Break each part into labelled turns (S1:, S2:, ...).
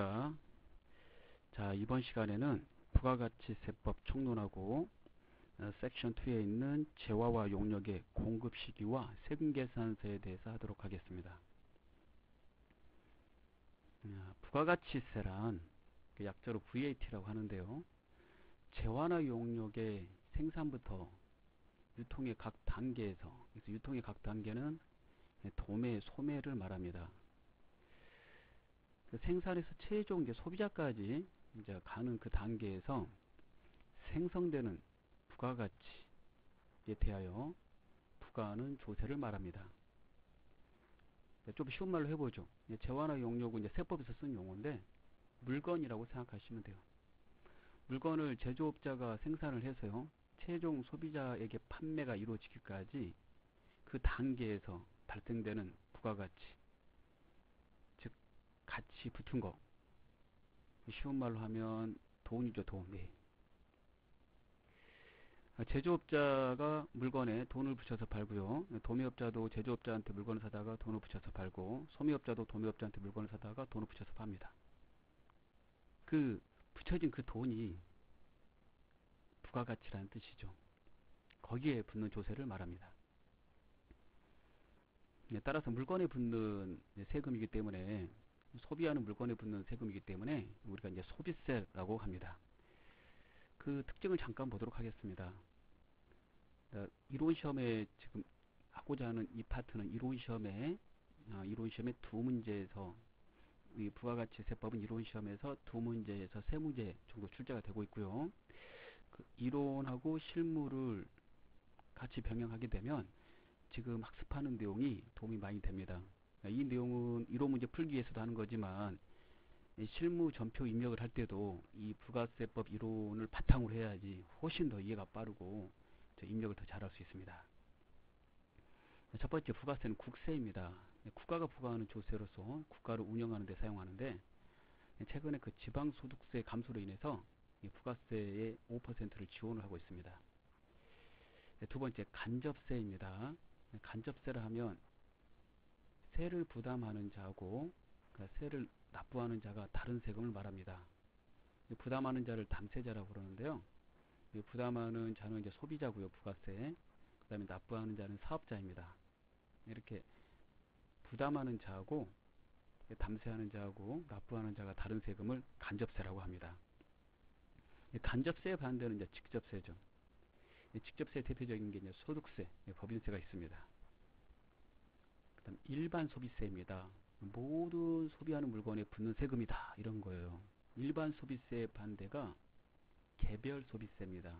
S1: 반갑습니다. 자, 이번 시간에는 부가가치세법 총론하고 섹션 2에 있는 재화와 용역의 공급 시기와 세금 계산서에 대해서 하도록 하겠습니다. 부가가치세란 약자로 VAT라고 하는데요. 재화나 용역의 생산부터 유통의 각 단계에서, 그래서 유통의 각 단계는 도매, 소매를 말합니다. 생산에서 최종 이제 소비자까지 이제 가는 그 단계에서 생성되는 부가가치에 대하여 부가는 조세를 말합니다. 좀 쉬운 말로 해보죠. 재화나 용역은 이제 세법에서 쓴 용어인데 물건이라고 생각하시면 돼요. 물건을 제조업자가 생산을 해서요, 최종 소비자에게 판매가 이루어지기까지 그 단계에서 발생되는 부가가치, 즉 같이 붙은 거, 쉬운 말로 하면 돈이죠, 돈. 네. 제조업자가 물건에 돈을 붙여서 팔고요. 도매업자도 제조업자한테 물건을 사다가 돈을 붙여서 팔고, 소매업자도 도매업자한테 물건을 사다가 돈을 붙여서 팝니다. 그 붙여진 그 돈이 부가가치라는 뜻이죠. 거기에 붙는 조세를 말합니다. 따라서 물건에 붙는 세금이기 때문에, 소비하는 물건에 붙는 세금이기 때문에 우리가 이제 소비세라고 합니다. 그 특징을 잠깐 보도록 하겠습니다. 이론 시험에 지금 하고자 하는 이 파트는 이론 시험에 두 문제에서, 이 부가가치세법은 이론 시험에서 두 문제에서 세 문제 정도 출제가 되고 있고요. 그 이론하고 실무를 같이 병행하게 되면 지금 학습하는 내용이 도움이 많이 됩니다. 이 내용은 이론 문제 풀기 위해서도 하는 거지만 실무 전표 입력을 할 때도 이 부가세법 이론을 바탕으로 해야지 훨씬 더 이해가 빠르고 입력을 더 잘할 수 있습니다. 첫 번째, 부가세는 국세입니다. 국가가 부과하는 조세로서 국가를 운영하는 데 사용하는데, 최근에 그 지방소득세 감소로 인해서 부가세의 5%를 지원을 하고 있습니다. 두 번째, 간접세입니다. 간접세를 하면 세를 부담하는 자하고 세를 납부하는 자가 다른 세금을 말합니다. 부담하는 자를 담세자라고 그러는데요. 부담하는 자는 이제 소비자고요, 부가세. 그 다음에 납부하는 자는 사업자입니다. 이렇게 부담하는 자하고 담세하는 자하고 납부하는 자가 다른 세금을 간접세라고 합니다. 간접세의 반대는 이제 직접세죠. 직접세 대표적인 게 이제 소득세, 법인세가 있습니다. 그다음 일반 소비세입니다. 모든 소비하는 물건에 붙는 세금이다, 이런 거예요. 일반 소비세의 반대가 개별 소비세입니다.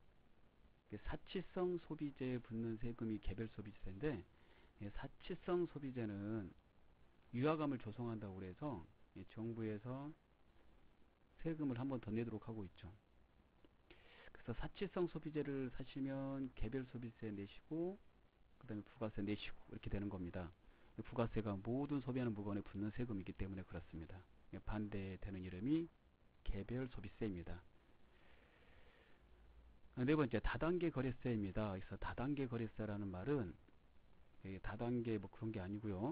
S1: 사치성 소비재에 붙는 세금이 개별 소비세인데, 사치성 소비재는 유화감을 조성한다고 해서 정부에서 세금을 한 번 더 내도록 하고 있죠. 그래서 사치성 소비재를 사시면 개별 소비세 내시고, 그 다음에 부가세 내시고, 이렇게 되는 겁니다. 부가세가 모든 소비하는 물건에 붙는 세금이기 때문에 그렇습니다. 반대되는 이름이 개별 소비세입니다. 네 번째, 다단계 거래세입니다. 그래서 다단계 거래세라는 말은 다단계 뭐 그런 게 아니고요.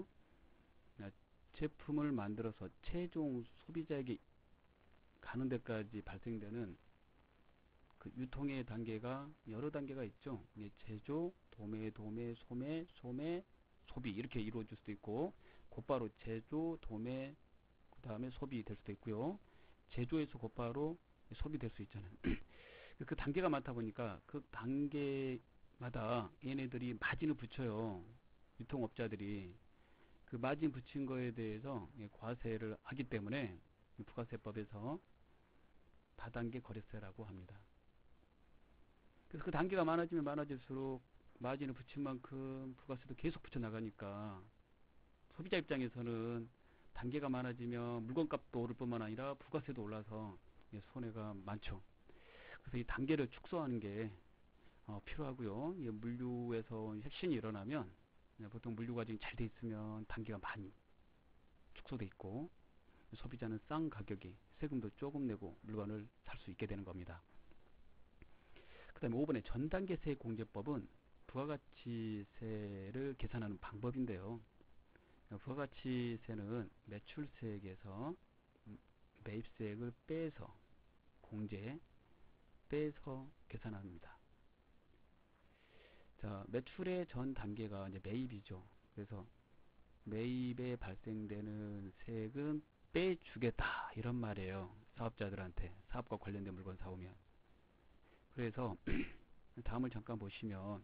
S1: 제품을 만들어서 최종 소비자에게 가는 데까지 발생되는 그 유통의 단계가 여러 단계가 있죠. 제조, 도매, 소매, 소비, 이렇게 이루어질 수도 있고, 곧바로 제조, 도매, 그 다음에 소비 될 수도 있고요. 제조에서 곧바로 소비될 수 있잖아요. 그 단계가 많다 보니까 그 단계마다 얘네들이 마진을 붙여요. 유통업자들이. 그 마진 붙인 거에 대해서 과세를 하기 때문에 부가세법에서 다단계 거래세라고 합니다. 그래서 그 단계가 많아지면 많아질수록 마진을 붙인 만큼 부가세도 계속 붙여 나가니까 소비자 입장에서는 단계가 많아지면 물건값도 오를 뿐만 아니라 부가세도 올라서 손해가 많죠. 그래서 이 단계를 축소하는 게 필요하고요. 물류에서 혁신이 일어나면, 보통 물류 과정이 잘 돼 있으면 단계가 많이 축소돼 있고, 소비자는 싼 가격에 세금도 조금 내고 물건을 살 수 있게 되는 겁니다. 그 다음에 5번의 전단계세 공제법은 부가가치세를 계산하는 방법인데요. 부가가치세는 매출세액에서 매입세액을 빼서 공제 빼서 계산합니다. 자, 매출의 전 단계가 이제 매입이죠. 그래서 매입에 발생되는 세액은 빼주겠다 이런 말이에요. 사업자들한테 사업과 관련된 물건 사오면. 그래서 다음을 잠깐 보시면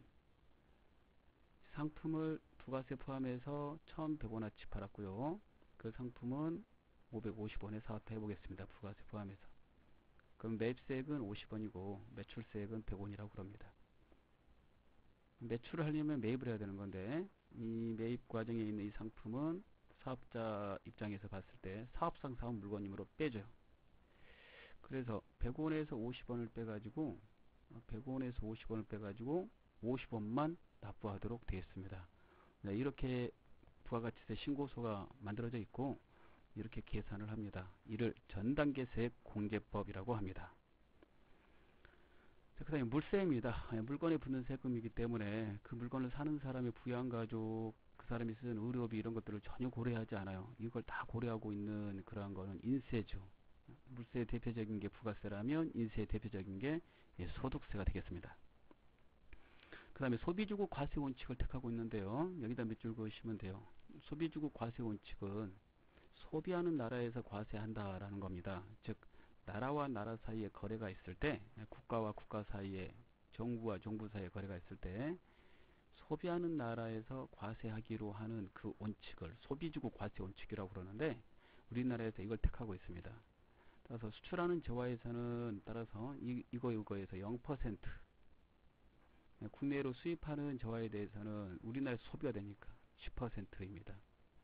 S1: 상품을 부가세 포함해서 1,100원어치 팔았고요. 그 상품은 550원에 사업해 보겠습니다. 부가세 포함해서. 그럼 매입세액은 50원이고 매출세액은 100원이라고 그럽니다. 매출을 하려면 매입을 해야 되는 건데 이 매입 과정에 있는 이 상품은 사업자 입장에서 봤을 때 사업상 사온 물건이므로 빼줘요. 그래서 100원에서 50원을 빼가지고 100원에서 50원을 빼가지고 50원만 납부하도록 되어 있습니다. 네, 이렇게 부가가치세 신고서가 만들어져 있고 이렇게 계산을 합니다. 이를 전단계 세액 공제법이라고 합니다. 그 다음에 물세입니다. 물건에 붙는 세금이기 때문에 그 물건을 사는 사람의 부양가족, 그 사람이 쓰는 의료비 이런 것들을 전혀 고려하지 않아요. 이걸 다 고려하고 있는 그러한 거는 인세죠. 물세의 대표적인 게 부가세라면 인세의 대표적인 게 소득세가 되겠습니다. 그 다음에 소비주고 과세 원칙을 택하고 있는데요. 여기다 몇 줄 그으시면 돼요. 소비주고 과세 원칙은 소비하는 나라에서 과세한다라는 겁니다. 즉 나라와 나라 사이에 거래가 있을 때, 국가와 국가 사이에, 정부와 정부 사이에 거래가 있을 때 소비하는 나라에서 과세하기로 하는 그 원칙을 소비주고 과세 원칙이라고 그러는데 우리나라에서 이걸 택하고 있습니다. 따라서 수출하는 저하에서는 따라서 이거에서 0%, 국내로 수입하는 저하에 대해서는 우리나라에서 소비가 되니까 10%입니다.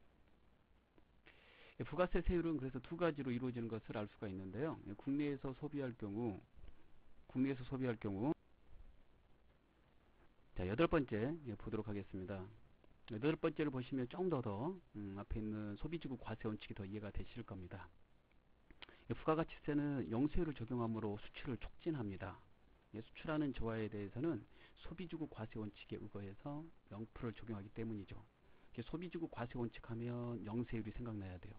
S1: 부가세 세율은 그래서 두 가지로 이루어지는 것을 알 수가 있는데요. 국내에서 소비할 경우 자, 여덟 번째 보도록 하겠습니다. 여덟 번째를 보시면 좀 더 앞에 있는 소비주고 과세 원칙이 더 이해가 되실 겁니다. 부가가치세는 영세율을 적용함으로 수출을 촉진합니다. 수출하는 저하에 대해서는 소비주고 과세 원칙에 의거해서 0%를 적용하기 때문이죠. 소비주고 과세 원칙 하면 영세율이 생각나야 돼요.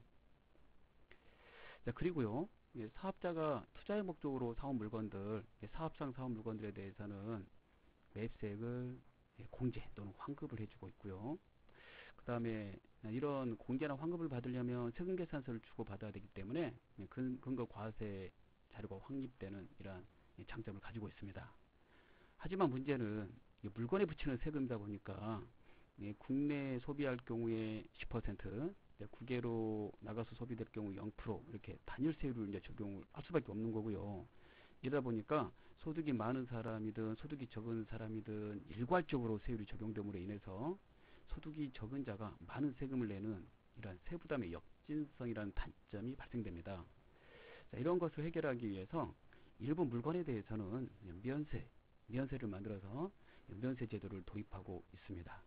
S1: 자, 그리고요, 사업자가 투자의 목적으로 사온 물건들, 사업상 사온 물건들에 대해서는 매입세액을 공제 또는 환급을 해주고 있고요. 그 다음에 이런 공제나 환급을 받으려면 세금계산서를 주고 받아야 되기 때문에 근거 과세 자료가 확립되는 이러한 장점을 가지고 있습니다. 하지만 문제는 물건에 붙이는 세금이다 보니까 국내 소비할 경우에 10%, 국외로 나가서 소비될 경우 0% 이렇게 단일세율을 이제 적용을 할 수밖에 없는 거고요. 이러다 보니까 소득이 많은 사람이든 소득이 적은 사람이든 일괄적으로 세율이 적용됨으로 인해서 소득이 적은 자가 많은 세금을 내는 이러한 세부담의 역진성이라는 단점이 발생됩니다. 자, 이런 것을 해결하기 위해서 일부 물건에 대해서는 면세를 만들어서 면세 제도를 도입하고 있습니다.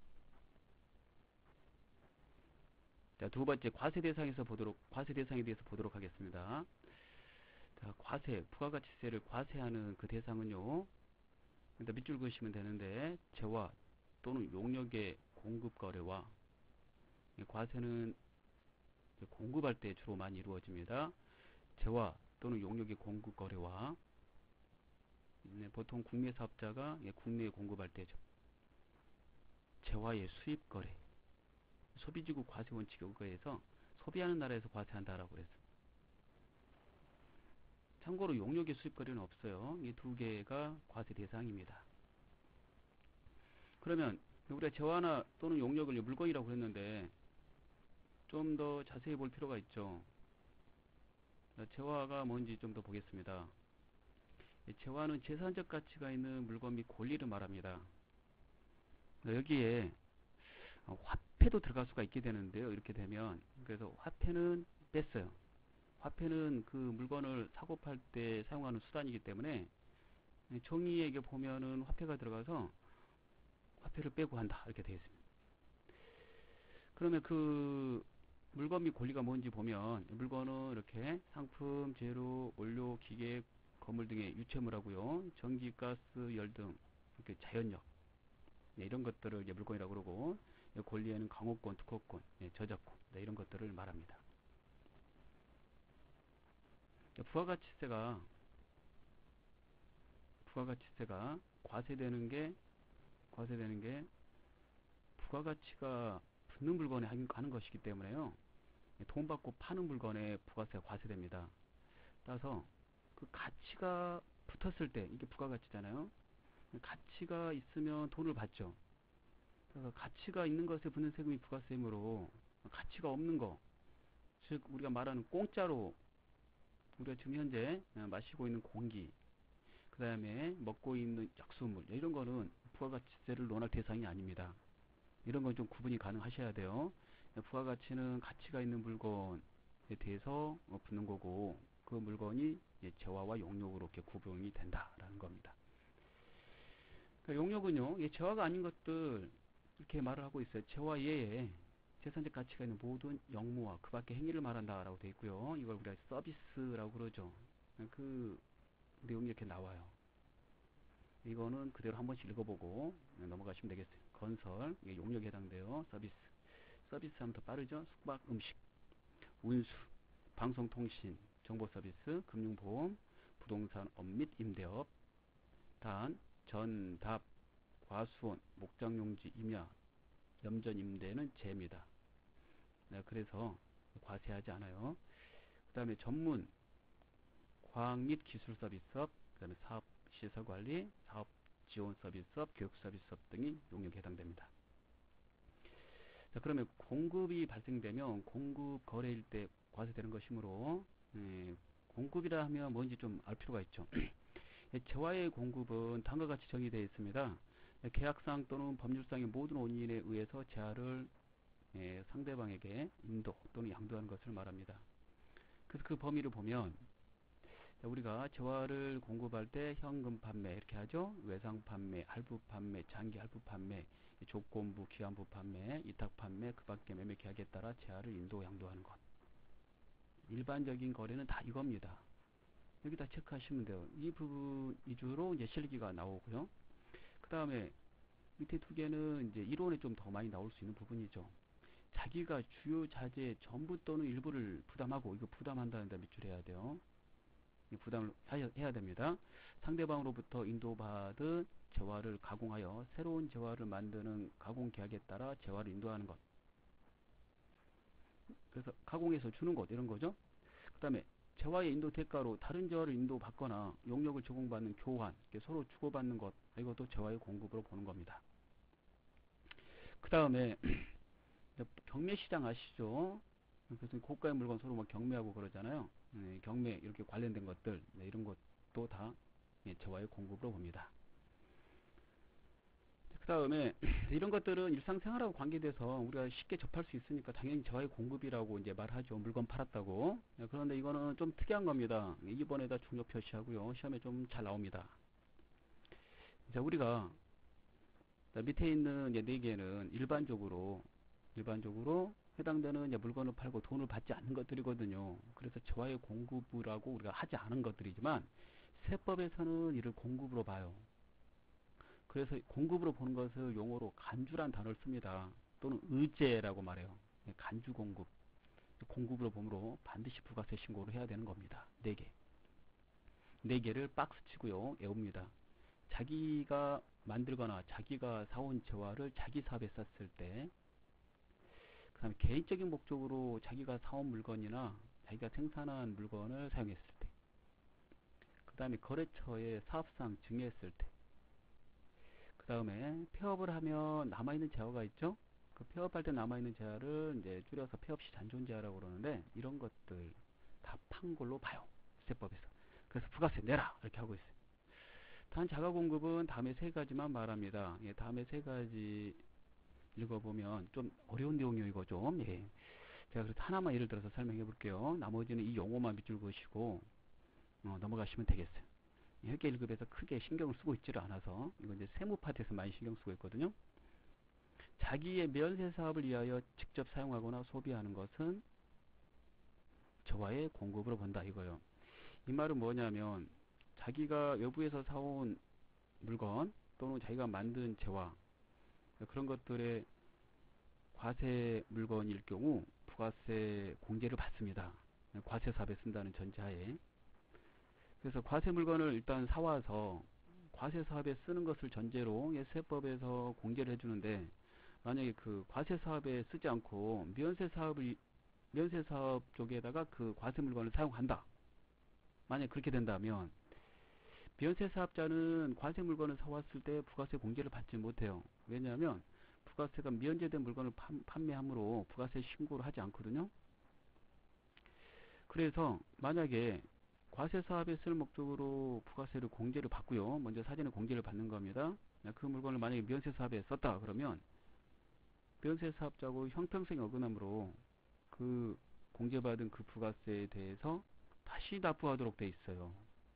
S1: 자, 두 번째 과세 대상에 대해서 보도록 하겠습니다. 자, 부가가치세를 과세하는 그 대상은요. 일단 밑줄 그으시면 되는데 재화 또는 용역의 공급 거래와 과세는 공급할 때 주로 많이 이루어집니다. 재화 또는 용역의 공급 거래와 보통 국내 사업자가 국내에 공급할 때죠. 재화의 수입 거래, 소비지구 과세 원칙에 의거해서 소비하는 나라에서 과세한다라고 그랬어요. 참고로 용역의 수입 거래는 없어요. 이 두 개가 과세 대상입니다. 그러면 우리가 재화나 또는 용역을 물건이라고 했는데 좀 더 자세히 볼 필요가 있죠. 재화가 뭔지 좀 더 보겠습니다. 재화는 재산적 가치가 있는 물건 및 권리를 말합니다. 여기에 화폐도 들어갈 수가 있게 되는데요. 이렇게 되면 그래서 화폐는 뺐어요. 화폐는 그 물건을 사고 팔 때 사용하는 수단이기 때문에 정의에게 보면은 화폐가 들어가서 화폐를 빼고 한다 이렇게 되어 있습니다. 그러면 그 물건 및 권리가 뭔지 보면 물건은 이렇게 상품, 재료, 원료, 기계, 건물 등의 유체물하고요. 전기, 가스, 열 등 이렇게 자연력 이런 것들을 이제 물건이라고 그러고 권리에는 강호권, 특허권, 저작권 이런 것들을 말합니다. 부가가치세가 과세되는 게 부가가치가 붙는 물건에 하는 것이기 때문에요. 돈 받고 파는 물건에 부가세가 과세됩니다. 따라서 그 가치가 붙었을 때 이게 부가가치잖아요. 가치가 있으면 돈을 받죠. 그래서 가치가 있는 것에 붙는 세금이 부가세이므로 가치가 없는 거, 즉 우리가 말하는 공짜로 우리가 지금 현재 마시고 있는 공기, 그 다음에 먹고 있는 약수물 이런 거는 부가가치세를 논할 대상이 아닙니다. 이런 건 좀 구분이 가능하셔야 돼요. 부가가치는 가치가 있는 물건에 대해서 붙는 거고 그 물건이 재화와 용역으로 이렇게 구분이 된다라는 겁니다. 그러니까 용역은요, 재화가 아닌 것들 이렇게 말을 하고 있어요. 재화 이외에 재산적 가치가 있는 모든 영무와 그 밖의 행위를 말한다라고 되어 있고요. 이걸 우리가 서비스라고 그러죠. 그 내용이 이렇게 나와요. 이거는 그대로 한 번씩 읽어보고 넘어가시면 되겠어요. 건설, 이게 용역에 해당돼요. 서비스 하면 더 빠르죠. 숙박, 음식, 운수, 방송통신, 정보서비스, 금융보험, 부동산 업 및 임대업, 단, 전답, 과수원, 목장용지, 임야, 염전 임대는 제입니다. 네, 그래서 과세하지 않아요. 그 다음에 전문, 과학 및 기술 서비스업, 그 다음에 사업 시설 관리, 사업 지원 서비스업, 교육 서비스업 등이 용역에 해당됩니다. 자, 그러면 공급이 발생되면 공급 거래일 때 과세되는 것이므로 공급이라 하면 뭔지 좀 알 필요가 있죠. 재화의 공급은 다음과 같이 정의되어 있습니다. 계약상 또는 법률상의 모든 원인에 의해서 재화를 상대방에게 인도 또는 양도하는 것을 말합니다. 그래서 그 범위를 보면 우리가 재화를 공급할 때 현금 판매 이렇게 하죠. 외상 판매, 할부 판매, 장기 할부 판매, 조건부, 기한부 판매, 위탁 판매, 그 밖에 매매 계약에 따라 재화를 인도, 양도하는 것. 일반적인 거래는 다 이겁니다. 여기다 체크하시면 돼요. 이 부분 위주로 이제 실기가 나오고요. 그 다음에 밑에 두 개는 이제 이론에 좀 더 많이 나올 수 있는 부분이죠. 자기가 주요 자재 전부 또는 일부를 부담하고, 이거 부담한다는 데 밑줄 해야 돼요. 부담을 해야 됩니다. 상대방으로부터 인도받은 재화를 가공하여 새로운 재화를 만드는 가공 계약에 따라 재화를 인도하는 것. 그래서 가공해서 주는 것 이런 거죠. 그 다음에 재화의 인도 대가로 다른 재화를 인도받거나 용역을 제공받는 교환, 서로 주고받는 것, 이것도 재화의 공급으로 보는 겁니다. 그 다음에 경매시장 아시죠? 그래서 고가의 물건 서로 뭐 경매하고 그러잖아요. 경매 이렇게 관련된 것들, 이런 것도 다 재화의 공급으로 봅니다. 그 다음에 이런 것들은 일상생활하고 관계돼서 우리가 쉽게 접할 수 있으니까 당연히 재화의 공급이라고 이제 말하죠. 물건 팔았다고. 그런데 이거는 좀 특이한 겁니다. 2번에다 중요 표시하고요. 시험에 좀 잘 나옵니다. 자, 우리가 밑에 있는 네 개는 일반적으로 해당되는 물건을 팔고 돈을 받지 않는 것들이거든요. 그래서 재화의 공급이라고 우리가 하지 않은 것들이지만 세법에서는 이를 공급으로 봐요. 그래서 공급으로 보는 것을 용어로 간주란 단어를 씁니다. 또는 의제라고 말해요. 간주 공급. 공급으로 보므로 반드시 부가세 신고를 해야 되는 겁니다. 4개. 4개를 박스 치고요. 외웁니다. 자기가 만들거나 자기가 사온 재화를 자기 사업에 썼을 때, 그 다음에 개인적인 목적으로 자기가 사온 물건이나 자기가 생산한 물건을 사용했을 때, 그 다음에 거래처에 사업상 증여했을 때, 그 다음에 폐업을 하면 남아있는 재화가 있죠. 그 폐업할 때 남아있는 재화를 이제 줄여서 폐업시 잔존재화라고 그러는데, 이런 것들 다 판 걸로 봐요. 세법에서. 그래서 부가세 내라 이렇게 하고 있어요. 단 자가공급은 다음에 3가지만 말합니다. 다음에 3가지 읽어보면 좀 어려운 내용이에요. 이거 좀. 제가 그래서 하나만 예를 들어서 설명해 볼게요. 나머지는 이 용어만 밑줄 그으시고 넘어가시면 되겠어요. 혈계 1급에서 크게 신경을 쓰고 있지를 않아서 이건 이제 세무 파트에서 많이 신경 쓰고 있거든요. 자기의 면세 사업을 위하여 직접 사용하거나 소비하는 것은 재화의 공급으로 본다 이거요. 이 말은 뭐냐면 자기가 외부에서 사온 물건 또는 자기가 만든 재화, 그런 것들의 과세 물건일 경우 부가세 공제를 받습니다. 과세 사업에 쓴다는 전제하에. 그래서 과세 물건을 일단 사와서 과세 사업에 쓰는 것을 전제로 세법에서 공제를 해주는데, 만약에 그 과세 사업에 쓰지 않고 면세 사업 쪽에다가 그 과세 물건을 사용한다. 만약 그렇게 된다면 면세 사업자는 과세 물건을 사왔을 때 부가세 공제를 받지 못해요. 왜냐하면 부가세가 면제된 물건을 판매함으로 부가세 신고를 하지 않거든요. 그래서 만약에 과세 사업에 쓸 목적으로 부가세를 공제를 받고요. 먼저 사전에 공제를 받는 겁니다. 그 물건을 만약에 면세 사업에 썼다 그러면 면세 사업자하고 형평성이 어긋나므로 그 공제받은 그 부가세에 대해서 다시 납부하도록 돼 있어요.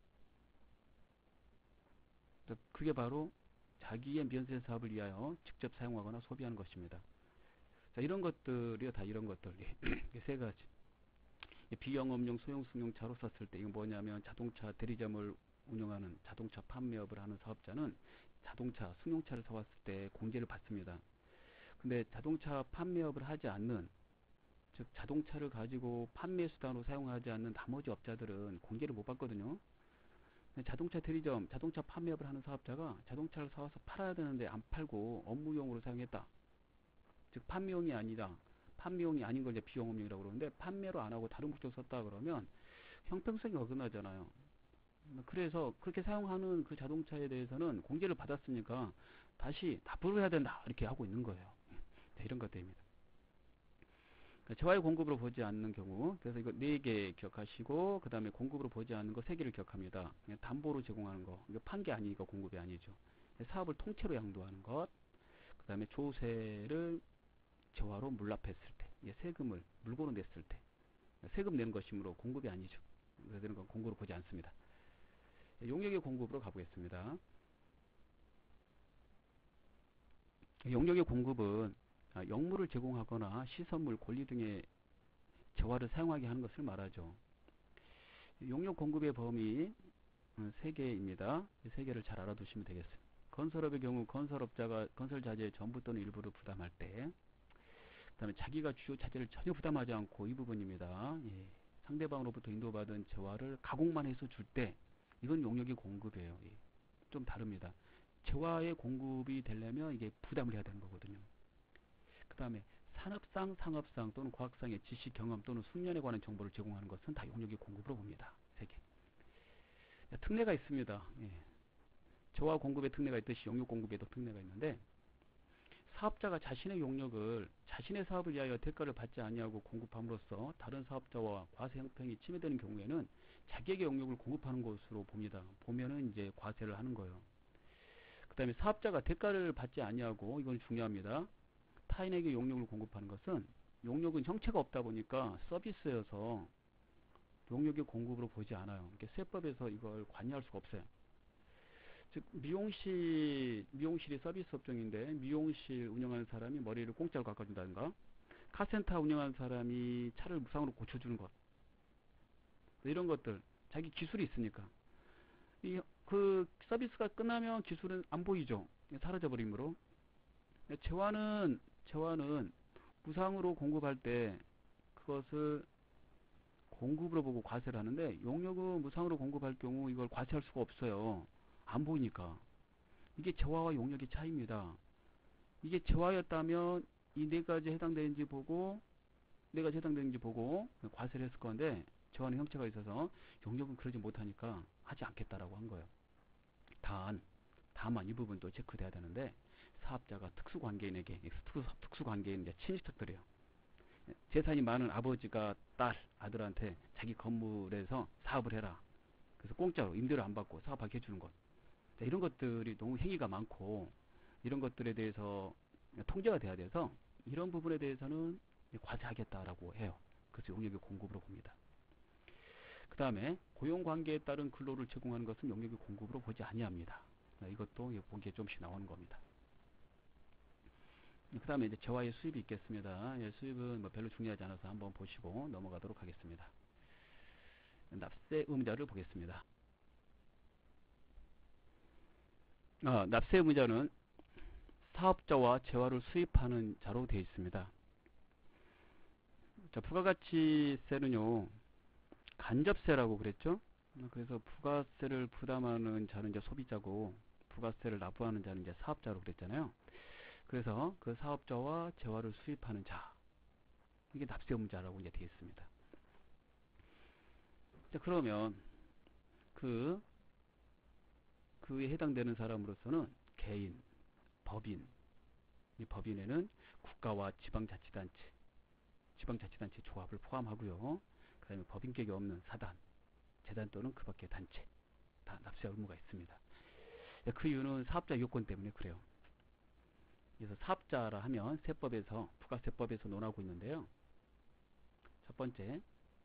S1: 그게 바로 자기의 면세 사업을 위하여 직접 사용하거나 소비하는 것입니다. 자, 이런 것들이요, 다 이런 것들. 세 가지. 비영업용 소형 승용차로 썼을 때, 이건 뭐냐면 자동차 대리점을 운영하는 자동차 판매업을 하는 사업자는 자동차, 승용차를 사왔을 때 공제를 받습니다. 근데 자동차 판매업을 하지 않는, 즉 자동차를 가지고 판매 수단으로 사용하지 않는 나머지 업자들은 공제를 못 받거든요. 자동차 대리점, 자동차 판매업을 하는 사업자가 자동차를 사와서 팔아야 되는데 안 팔고 업무용으로 사용했다. 즉 판매용이 아니다. 판매용이 아닌 걸 이제 비용업용이라고 그러는데, 판매로 안 하고 다른 목적으로 썼다 그러면 형평성이 어긋나잖아요. 그래서 그렇게 사용하는 그 자동차에 대해서는 공제를 받았으니까 다시 납부를 해야 된다. 이렇게 하고 있는 거예요. 네, 이런 것들입니다. 재화의 공급으로 보지 않는 경우, 그래서 이거 4개 기억하시고, 그 다음에 공급으로 보지 않는 거 3개를 기억합니다. 담보로 제공하는 거, 이거 판 게 아니니까 공급이 아니죠. 사업을 통째로 양도하는 것, 그 다음에 조세를 재화로 물납했을 때, 세금을 물건으로 냈을 때, 세금 내는 것이므로 공급이 아니죠. 그래서 이런 건 공급으로 보지 않습니다. 용역의 공급으로 가보겠습니다. 용역의 공급은 역물을 제공하거나 시설물, 권리 등의 재화를 사용하게 하는 것을 말하죠. 용역 공급의 범위 3개입니다. 이 3개를 잘 알아두시면 되겠습니다. 건설업의 경우 건설업자가 건설 자재 전부 또는 일부를 부담할 때, 그 다음에 자기가 주요 자재를 전혀 부담하지 않고, 이 부분입니다. 예. 상대방으로부터 인도받은 재화를 가공만 해서 줄 때, 이건 용역의 공급이에요. 예. 좀 다릅니다. 재화의 공급이 되려면 이게 부담을 해야 되는 거거든요. 그 다음에 산업상, 상업상 또는 과학상의 지식, 경험 또는 숙련에 관한 정보를 제공하는 것은 다 용역의 공급으로 봅니다. 3개. 특례가 있습니다. 예. 재화 공급의 특례가 있듯이 용역 공급에도 특례가 있는데, 사업자가 자신의 용역을 자신의 사업을 위하여 대가를 받지 아니하고 공급함으로써 다른 사업자와 과세 형평이 침해되는 경우에는 자기에게 용역을 공급하는 것으로 봅니다. 보면은 이제 과세를 하는 거예요. 그 다음에 사업자가 대가를 받지 아니하고, 이건 중요합니다. 타인에게 용역을 공급하는 것은, 용역은 형체가 없다 보니까 서비스여서 용역의 공급으로 보지 않아요. 이렇게 세법에서 이걸 관여할 수가 없어요. 즉 미용실이 서비스 업종인데, 미용실 운영하는 사람이 머리를 공짜로 깎아준다든가, 카센터 운영하는 사람이 차를 무상으로 고쳐주는 것, 이런 것들, 자기 기술이 있으니까 그 서비스가 끝나면 기술은 안 보이죠. 사라져 버리므로. 재화는 무상으로 공급할 때 그것을 공급으로 보고 과세를 하는데, 용역은 무상으로 공급할 경우 이걸 과세할 수가 없어요. 안 보이니까. 이게 재화와 용역의 차이입니다. 이게 재화였다면 이 4가지 해당되는지 보고, 과세를 했을 건데, 재화는 형체가 있어서 용역은 그러지 못하니까 하지 않겠다라고 한 거예요. 다만 이 부분도 체크돼야 되는데, 사업자가 특수관계인에게, 특수관계인 이제 친인척들이에요. 재산이 많은 아버지가 아들한테 자기 건물에서 사업을 해라. 그래서 공짜로 임대료 안 받고 사업하게 해주는 것. 이런 것들이 너무 행위가 많고, 이런 것들에 대해서 통제가 돼야 돼서, 이런 부분에 대해서는 과세하겠다라고 해요. 그래서 용역의 공급으로 봅니다. 그 다음에 고용관계에 따른 근로를 제공하는 것은 용역의 공급으로 보지 아니합니다. 이것도 보기에 좀씩 나오는 겁니다. 그 다음에 이제 재화의 수입이 있겠습니다. 수입은 뭐 별로 중요하지 않아서 한번 보시고 넘어가도록 하겠습니다. 납세 의무자를 보겠습니다. 납세 의무자는 사업자와 재화를 수입하는 자로 되어 있습니다. 자, 부가가치세는요, 간접세라고 그랬죠? 그래서 부가세를 부담하는 자는 이제 소비자고 부가세를 납부하는 자는 이제 사업자로 그랬잖아요. 그래서 그 사업자와 재화를 수입하는 자, 이게 납세 의무자라고 이제 되어 있습니다. 자, 그러면 그 그에 해당되는 사람으로서는 개인, 법인, 이 법인에는 국가와 지방자치단체 조합을 포함하고요. 그 다음에 법인격이 없는 사단, 재단 또는 그 밖의 단체 다 납세 의무가 있습니다. 그 이유는 사업자 요건 때문에 그래요. 그래서 사업자라 하면 세법에서 부가세법에서 논하고 있는데요. 첫 번째,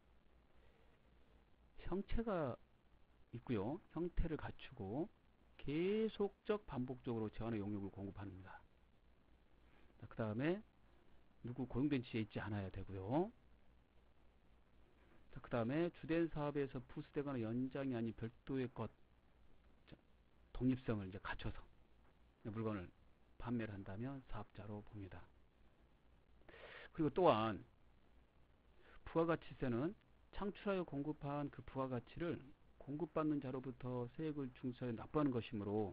S1: 형체가 있고요. 형태를 갖추고 계속적 반복적으로 재원의 용역을 공급합니다. 그 다음에 누구 고용된 지에 있지 않아야 되고요. 그 다음에 주된 사업에서 부수되거나 연장이 아닌 별도의 것, 독립성을 이제 갖춰서 물건을 판매를 한다면 사업자로 봅니다. 그리고 또한 부가가치세는 창출하여 공급한 그 부가가치를 공급받는 자로부터 세액을 중수하여 납부하는 것이므로,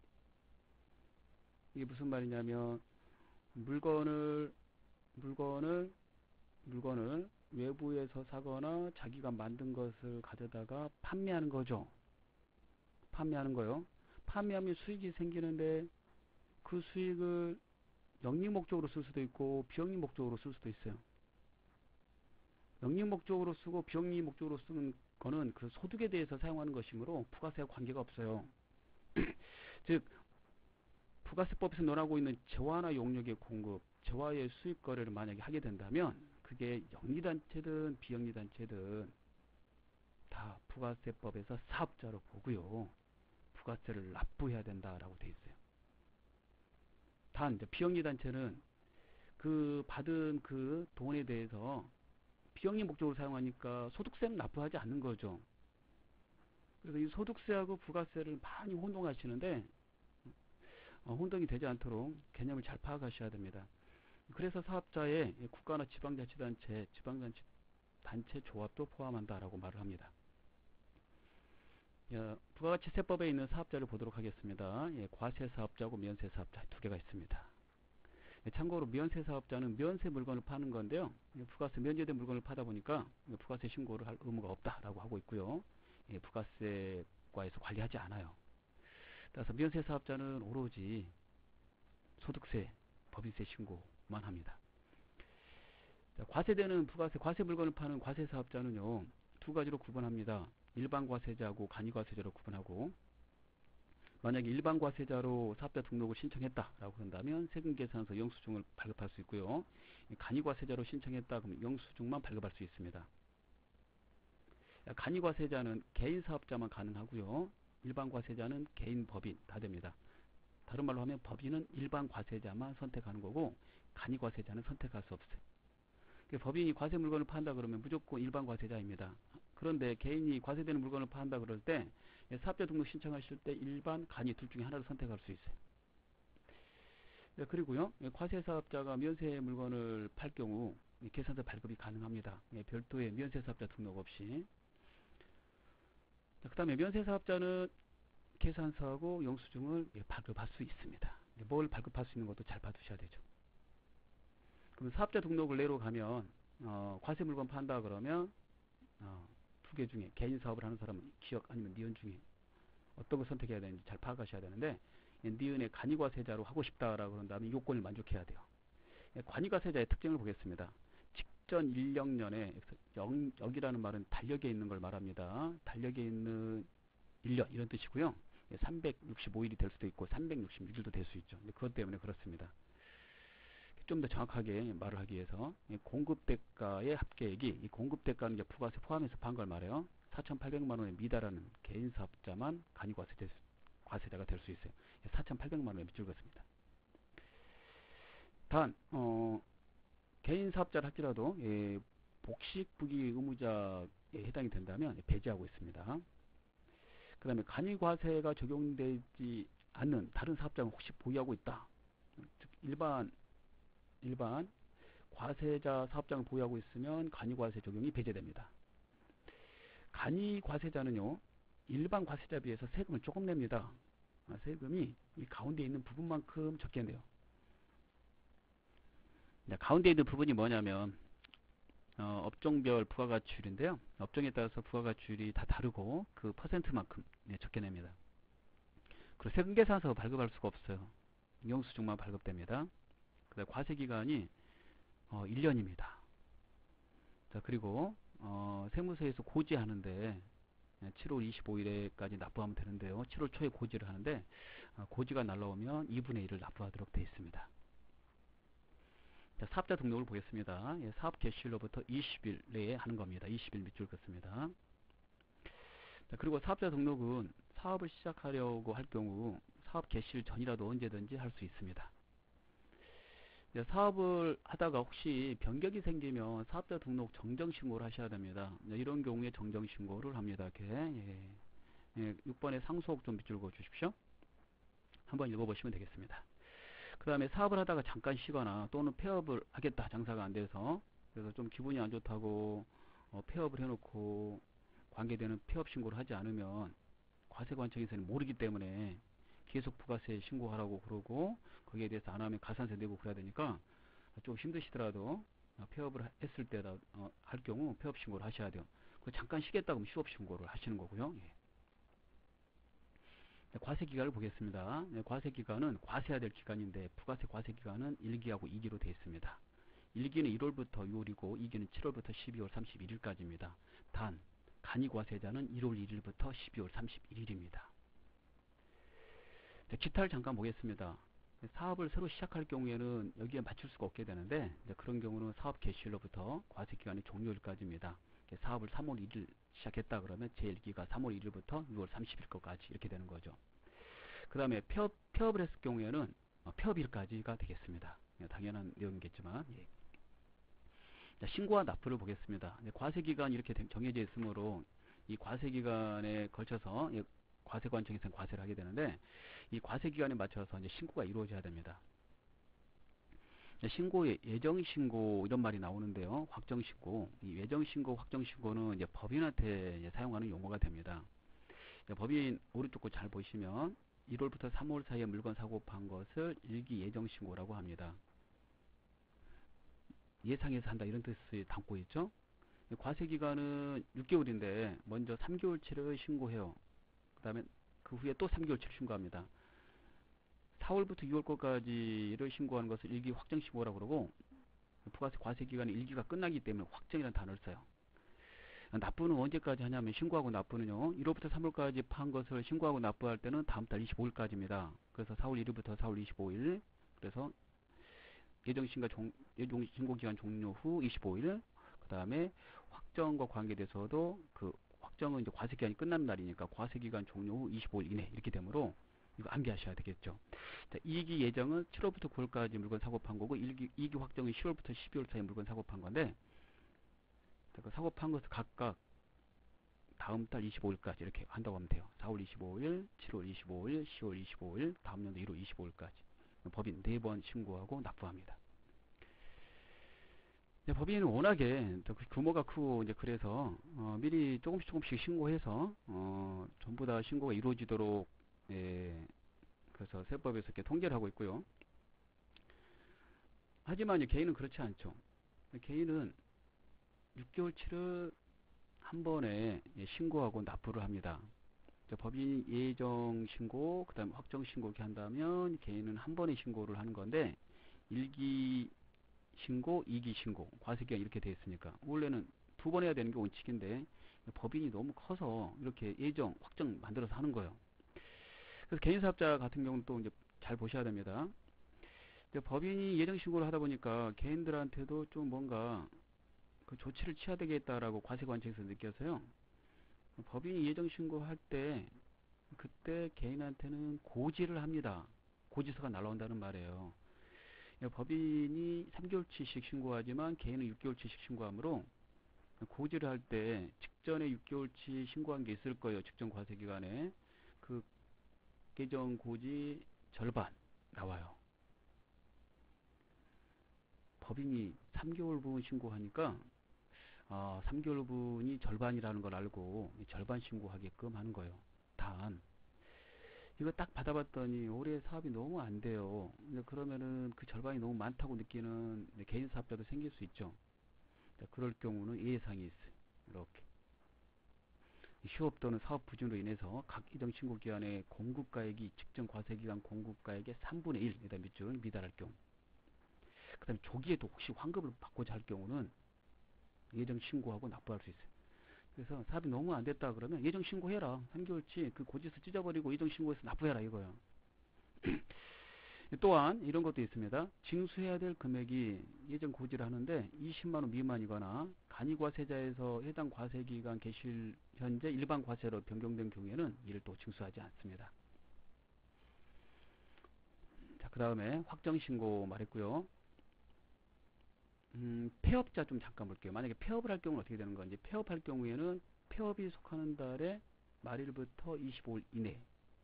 S1: 이게 무슨 말이냐면 물건을 외부에서 사거나 자기가 만든 것을 가져다가 판매하는 거죠. 판매하는 거요. 판매하면 수익이 생기는데 그 수익을 영리 목적으로 쓸 수도 있고 비영리 목적으로 쓸 수도 있어요. 영리 목적으로 쓰고 비영리 목적으로 쓰는 거는 그 소득에 대해서 사용하는 것이므로 부가세와 관계가 없어요. 즉 부가세법에서 논하고 있는 재화나 용역의 공급, 재화의 수입 거래를 만약에 하게 된다면 그게 영리단체든 비영리단체든 다 부가세법에서 사업자로 보고요. 부가세를 납부해야 된다라고 돼 있어요. 단 비영리단체는 그 받은 그 돈에 대해서 비영리 목적으로 사용하니까 소득세는 납부하지 않는 거죠. 그래서 이 소득세하고 부가세를 많이 혼동하시는데 혼동이 되지 않도록 개념을 잘 파악하셔야 됩니다. 그래서 사업자의 국가나 지방자치단체 조합도 포함한다라고 말을 합니다. 부가가치세법에 있는 사업자를 보도록 하겠습니다. 과세사업자하고 면세사업자 두 개가 있습니다. 참고로 면세사업자는 면세 물건을 파는 건데요. 부가세 면제된 물건을 파다 보니까 부가세 신고를 할 의무가 없다라고 하고 있고요. 부가세과에서 관리하지 않아요. 따라서 면세사업자는 오로지 소득세, 법인세 신고만 합니다. 과세되는 부가세, 과세 물건을 파는 과세사업자는요, 두 가지로 구분합니다. 일반 과세자하고 간이 과세자로 구분하고, 만약에 일반 과세자로 사업자 등록을 신청했다라고 한다면 세금계산서 영수증을 발급할 수 있고요. 간이 과세자로 신청했다 그러면 영수증만 발급할 수 있습니다. 간이 과세자는 개인 사업자만 가능하고요. 일반 과세자는 개인, 법인 다 됩니다. 다른 말로 하면 법인은 일반 과세자만 선택하는 거고 간이 과세자는 선택할 수 없어요. 법인이 과세 물건을 판다 그러면 무조건 일반 과세자입니다. 그런데 개인이 과세되는 물건을 판다 그럴 때 사업자 등록 신청하실 때 일반, 간이 둘 중에 하나를 선택할 수 있어요. 그리고요, 과세사업자가 면세 물건을 팔 경우 계산서 발급이 가능합니다. 별도의 면세사업자 등록 없이. 그 다음에 면세사업자는 계산서하고 영수증을 발급할 수 있습니다. 뭘 발급할 수 있는 것도 잘 봐두셔야 되죠. 그럼 사업자 등록을 내러 가면 과세 물건 판다 그러면 두 개 중에 개인 사업을 하는 사람은 기업 아니면 니은 중에 어떤 걸 선택해야 되는지 잘 파악하셔야 되는데, 니은의 간이과세자로 하고 싶다라고 한다면 요건을 만족해야 돼요. 간이과세자의 특징을 보겠습니다. 직전 인력년에 역이라는 말은 달력에 있는 걸 말합니다. 달력에 있는 인력 이런 뜻이고요. 365일이 될 수도 있고 366일도 될 수 있죠. 그것 때문에 그렇습니다. 좀 더 정확하게 말을 하기 위해서 공급대가의 합계액이, 이 공급대가는 이제 부가세 포함해서 판 걸 말해요. 4,800만 원에 미달하는 개인 사업자만 간이과세자가 될 수 있어요. 4,800만 원에 밑줄 긋습니다. 단 개인 사업자를 할지라도 복식부기 의무자에 해당이 된다면 배제하고 있습니다. 그 다음에 간이과세가 적용되지 않는 다른 사업장을 혹시 보유하고 있다. 즉 일반 과세자 사업장을 보유하고 있으면 간이과세 적용이 배제됩니다. 간이 과세자는요, 일반 과세자에 비해서 세금을 조금 냅니다. 세금이 이 가운데 있는 부분만큼 적게 내요. 가운데 있는 부분이 뭐냐면 업종별 부가가치율인데요. 업종에 따라서 부가가치율이 다 다르고 그 퍼센트만큼 적게 냅니다. 그리고 세금계산서 발급할 수가 없어요. 영수증만 발급됩니다. 그다음 과세기간이 1년입니다. 자, 그리고 세무서에서 고지하는데 7월 25일에까지 납부하면 되는데요. 7월 초에 고지를 하는데 고지가 날라오면 2분의 1을 납부하도록 되어 있습니다. 자, 사업자 등록을 보겠습니다. 예, 사업 개시일로부터 20일 내에 하는 겁니다. 20일 밑줄 긋습니다. 자, 그리고 사업자 등록은 사업을 시작하려고 할 경우 사업 개시일 전이라도 언제든지 할 수 있습니다. 사업을 하다가 혹시 변경이 생기면 사업자 등록 정정신고를 하셔야 됩니다. 이런 경우에 정정신고를 합니다. 이렇게 6번의 상수옥 좀 밑줄 그어 주십시오. 한번 읽어보시면 되겠습니다. 그 다음에 사업을 하다가 잠깐 쉬거나 또는 폐업을 하겠다, 장사가 안 돼서. 그래서 좀 기분이 안 좋다고 폐업을 해놓고 관계되는 폐업 신고를 하지 않으면 과세관청에서는 모르기 때문에 계속 부가세 신고하라고 그러고, 거기에 대해서 안 하면 가산세 내고 그래야 되니까 좀 힘드시더라도 폐업을 했을 때다 할 경우 폐업 신고를 하셔야 돼요. 잠깐 쉬겠다 그러면 휴업 신고를 하시는 거고요. 예. 과세기간을 보겠습니다. 과세기간은 과세해야 될 기간인데 부가세 과세기간은 1기하고 2기로 되어 있습니다. 1기는 1월부터 6월이고 2기는 7월부터 12월 31일까지입니다. 단 간이 과세자는 1월 1일부터 12월 31일입니다. 기타를 잠깐 보겠습니다. 사업을 새로 시작할 경우에는 여기에 맞출 수가 없게 되는데, 그런 경우는 사업 개시일로부터 과세기간이 종료일까지입니다. 사업을 3월 1일 시작했다 그러면 제1기가 3월 1일부터 6월 30일 까지 이렇게 되는 거죠. 그 다음에 폐업을 했을 경우에는 폐업일까지가 되겠습니다. 당연한 내용이겠지만, 자, 신고와 납부를 보겠습니다. 과세기간이 이렇게 정해져 있으므로 이 과세기간에 걸쳐서 과세관청에서는 과세를 하게 되는데, 이 과세기간에 맞춰서 이제 신고가 이루어져야 됩니다. 신고에 예정신고 이런 말이 나오는데요. 확정신고, 이 예정신고, 확정신고는 이제 법인한테 이제 사용하는 용어가 됩니다. 법인 오른쪽 거 잘 보시면 1월부터 3월 사이에 물건 사고 판 것을 일기 예정신고라고 합니다. 예상해서 한다 이런 뜻을 담고 있죠. 과세기간은 6개월인데 먼저 3개월치를 신고해요. 그 다음에 그 후에 또 3개월치를 신고합니다. 4월부터 6월 거까지를 신고하는 것을 일기 확정신고라고 그러고, 부가세 과세기간의 일기가 끝나기 때문에 확정이라는 단어를 써요. 납부는 언제까지 하냐면 신고하고 납부는요, 1월부터 3월까지 판 것을 신고하고 납부할 때는 다음 달 25일까지입니다. 그래서 4월 1일부터 4월 25일, 그래서 예정신고기간 종료 후 25일, 그 다음에 확정과 관계돼서도 그 확정은 이제 과세기간이 끝난 날이니까 과세기간 종료 후 25일 이내 이렇게 되므로 이거 암기하셔야 되겠죠. 자, 2기 예정은 7월부터 9월까지 물건 사고 판 거고, 2기 확정은 10월부터 12월 사이 물건 사고 판 건데, 그 사고 판 것을 각각 다음 달 25일까지 이렇게 한다고 하면 돼요. 4월 25일, 7월 25일, 10월 25일, 다음 연도 1월 25일까지. 법인 4번 신고하고 납부합니다. 법인은 워낙에 규모가 크고 이제 그래서 미리 조금씩 신고해서 전부 다 신고가 이루어지도록, 그래서 세법에서 이렇게 통제를 하고 있고요. 하지만 이제 개인은 그렇지 않죠. 개인은 6개월치를 한 번에 신고하고 납부를 합니다. 법인 예정 신고, 그 다음에 확정 신고 이렇게 한다면 개인은 한 번에 신고를 하는 건데, 1기 신고, 2기 신고, 과세기간 이렇게 되어 있으니까 원래는 두 번 해야 되는 게 원칙인데 법인이 너무 커서 이렇게 예정, 확정 만들어서 하는 거예요. 그래서 개인사업자 같은 경우는 또 이제 잘 보셔야 됩니다. 법인이 예정 신고를 하다 보니까 개인들한테도 좀 뭔가 그 조치를 취해야 되겠다라고 과세관청에서 느껴서요. 법인이 예정 신고할 때 그때 개인한테는 고지를 합니다. 고지서가 날라온다는 말이에요. 법인이 3개월치씩 신고하지만 개인은 6개월치씩 신고하므로 고지를 할 때 직전에 6개월치 신고한 게 있을 거예요. 직전 과세기간에. 그 계정 고지 절반 나와요. 법인이 3개월 분 신고하니까 3개월분이 절반이라는 걸 알고 절반 신고하게끔 하는 거예요. 단 이거 딱 받아봤더니 올해 사업이 너무 안 돼요. 근데 그러면은 그 절반이 너무 많다고 느끼는 개인 사업자도 생길 수 있죠. 자, 그럴 경우는 예외사항이 있어요. 이렇게 휴업 또는 사업 부진으로 인해서 각 이정 신고 기간의 공급가액이 측정 과세기간 공급가액의 3분의 1 밑줄 미달할 경우, 그 다음에 조기에도 혹시 환급을 받고자 할 경우는 예정 신고하고 납부할 수 있어요. 그래서 사업이 너무 안 됐다 그러면 예정 신고해라. 3개월치 그 고지서 찢어버리고 예정 신고해서 납부해라 이거예요. 또한 이런 것도 있습니다. 징수해야 될 금액이 예정 고지를 하는데 20만원 미만이거나 간이과세자에서 해당 과세기간 개시일 현재 일반 과세로 변경된 경우에는 이를 또 징수하지 않습니다. 자, 그 다음에 확정신고 말했고요. 폐업자 좀 잠깐 볼게요. 만약에 폐업을 할 경우는 어떻게 되는 건지. 폐업할 경우에는 폐업이 속하는 달의 말일부터 25일 이내.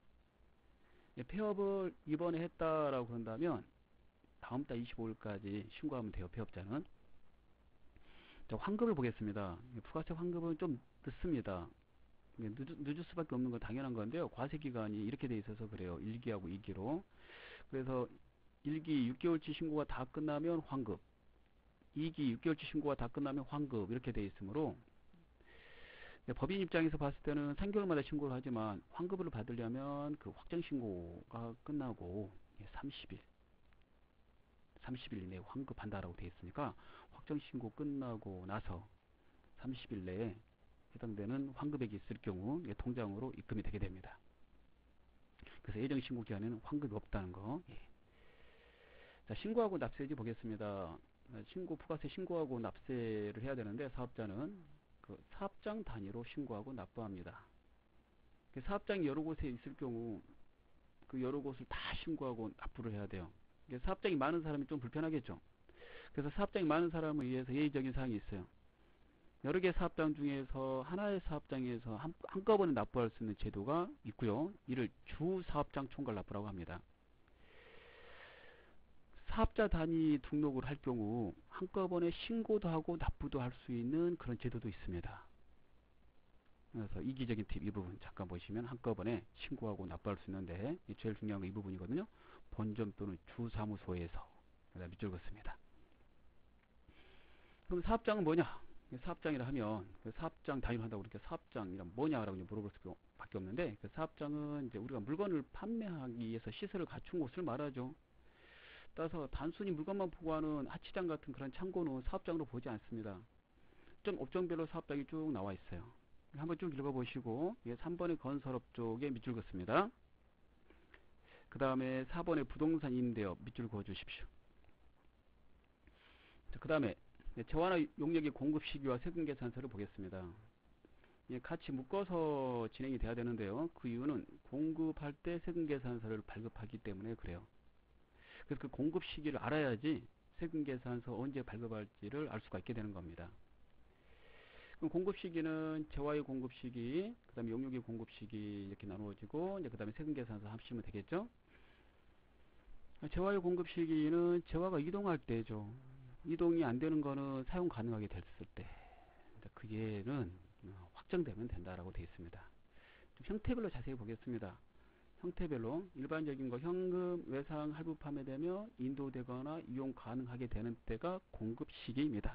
S1: 폐업을 이번에 했다라고 그런다면 다음 달 25일까지 신고하면 돼요. 폐업자는. 자, 환급을 보겠습니다. 부가세 환급은 좀 늦습니다. 늦을 수밖에 없는 건 당연한 건데요. 과세기간이 이렇게 돼 있어서 그래요. 1기하고 2기로. 그래서 1기 6개월치 신고가 다 끝나면 환급, 2기 6개월치 신고가 다 끝나면 환급 이렇게 돼 있으므로 법인 입장에서 봤을 때는 3개월마다 신고를 하지만 환급을 받으려면 그 확정 신고가 끝나고 30일 내에 환급한다라고 되어 있으니까 확정 신고 끝나고 나서 30일 내에 해당되는 환급액이 있을 경우 통장으로 입금이 되게 됩니다. 그래서 예정 신고 기간에는 환급이 없다는 거. 자, 신고하고 납세지 보겠습니다. 부가세 신고하고 납세를 해야 되는데 사업자는 그 사업장 단위로 신고하고 납부합니다. 사업장이 여러 곳에 있을 경우 그 여러 곳을 다 신고하고 납부를 해야 돼요. 사업장이 많은 사람이 좀 불편하겠죠. 그래서 사업장이 많은 사람을 위해서 예의적인 사항이 있어요. 여러 개 사업장 중에서 하나의 사업장에서 한꺼번에 납부할 수 있는 제도가 있고요. 이를 주 사업장 총괄 납부라고 합니다. 사업자 단위 등록을 할 경우 한꺼번에 신고도 하고 납부도 할 수 있는 그런 제도도 있습니다. 그래서 이기적인 팁 이 부분 잠깐 보시면 한꺼번에 신고하고 납부할 수 있는데 제일 중요한 건 이 부분이거든요. 본점 또는 주사무소에서 밑줄 긋습니다. 그럼 사업장은 뭐냐? 사업장이라 하면 그 사업장 단위로 한다고 그러니까 사업장이란 뭐냐라고 물어볼 수밖에 없는데 그 사업장은 이제 우리가 물건을 판매하기 위해서 시설을 갖춘 곳을 말하죠. 따라서 단순히 물건만 보고하는 하치장 같은 그런 창고는 사업장으로 보지 않습니다. 좀 업종별로 사업장이 쭉 나와 있어요. 한번 쭉 읽어보시고 3번의 건설업 쪽에 밑줄 긋습니다. 그 다음에 4번의 부동산 임대업 밑줄 그어주십시오. 그 다음에 재화나 용역의 공급 시기와 세금 계산서를 보겠습니다. 같이 묶어서 진행이 돼야 되는데요. 그 이유는 공급할 때 세금 계산서를 발급하기 때문에 그래요. 그래서 그 공급 시기를 알아야지 세금 계산서 언제 발급할지를 알 수가 있게 되는 겁니다. 그럼 공급 시기는 재화의 공급 시기, 그 다음에 용역의 공급 시기 이렇게 나누어지고 이제 그 다음에 세금 계산서 합치면 되겠죠. 재화의 공급 시기는 재화가 이동할 때죠. 이동이 안 되는 거는 사용 가능하게 됐을 때. 그게는 확정되면 된다라고 되어 있습니다. 좀 형태별로 자세히 보겠습니다. 형태별로 일반적인 거 현금, 외상, 할부 판매되며 인도되거나 이용 가능하게 되는 때가 공급 시기입니다.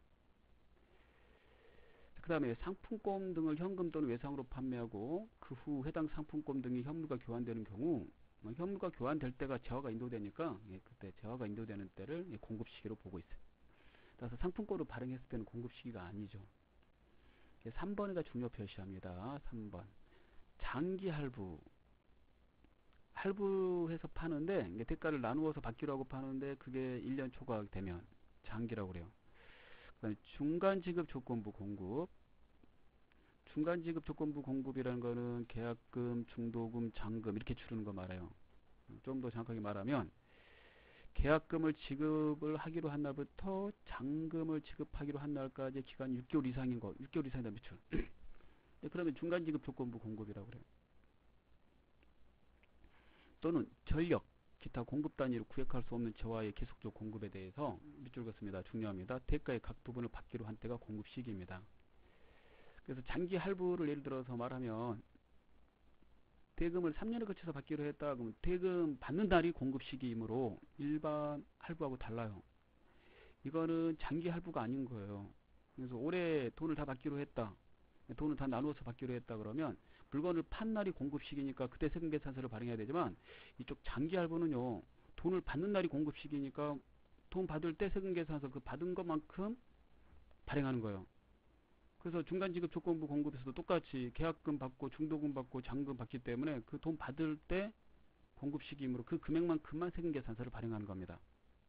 S1: 그 다음에 상품권 등을 현금 또는 외상으로 판매하고 그 후 해당 상품권 등이 현물과 교환되는 경우 현물과 교환될 때가 재화가 인도되니까 그때 재화가 인도되는 때를 공급 시기로 보고 있어요. 따라서 상품권으로 발행했을 때는 공급 시기가 아니죠. 3번에다 중요 표시합니다. 3번 장기 할부, 할부해서 파는데 대가를 나누어서 받기로 하고 파는데 그게 1년 초과 되면 장기라고 그래요. 그다음에 중간 지급 조건부 공급, 중간 지급 조건부 공급이라는 거는 계약금, 중도금, 잔금 이렇게 추르는 거 말아요. 좀 더 정확하게 말하면 계약금을 지급을 하기로 한 날부터 잔금을 지급하기로 한 날까지 기간 6개월 이상인 거, 6개월 이상이다 밑줄. 그러면 중간 지급 조건부 공급이라고 그래요. 또는 전력, 기타 공급 단위로 구획할 수 없는 재화의 계속적 공급에 대해서 밑줄 긋습니다. 중요합니다. 대가의 각 부분을 받기로 한 때가 공급 시기입니다. 그래서 장기 할부를 예를 들어서 말하면 대금을 3년에 거쳐서 받기로 했다. 그러면 대금 받는 날이 공급 시기이므로 일반 할부하고 달라요. 이거는 장기 할부가 아닌 거예요. 그래서 올해 돈을 다 받기로 했다. 돈을 다 나누어서 받기로 했다 그러면 물건을 판 날이 공급 시기니까 그때 세금 계산서를 발행해야 되지만 이쪽 장기 할부는요. 돈을 받는 날이 공급 시기니까 돈 받을 때 세금 계산서 그 받은 것만큼 발행하는 거예요. 그래서 중간지급 조건부 공급에서도 똑같이 계약금 받고 중도금 받고 잔금 받기 때문에 그 돈 받을 때 공급 시기이므로 그 금액만큼만 세금 계산서를 발행하는 겁니다.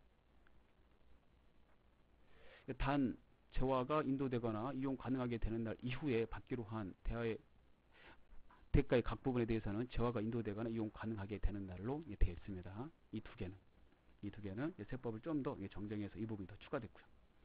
S1: 단 재화가 인도되거나 이용 가능하게 되는 날 이후에 받기로 한 대가의 각 부분에 대해서는 재화가 인도되거나 이용 가능하게 되는 날로 되어 있습니다. 이 두 개는 세법을 좀 더 정정해서 이 부분이 더 추가됐고요.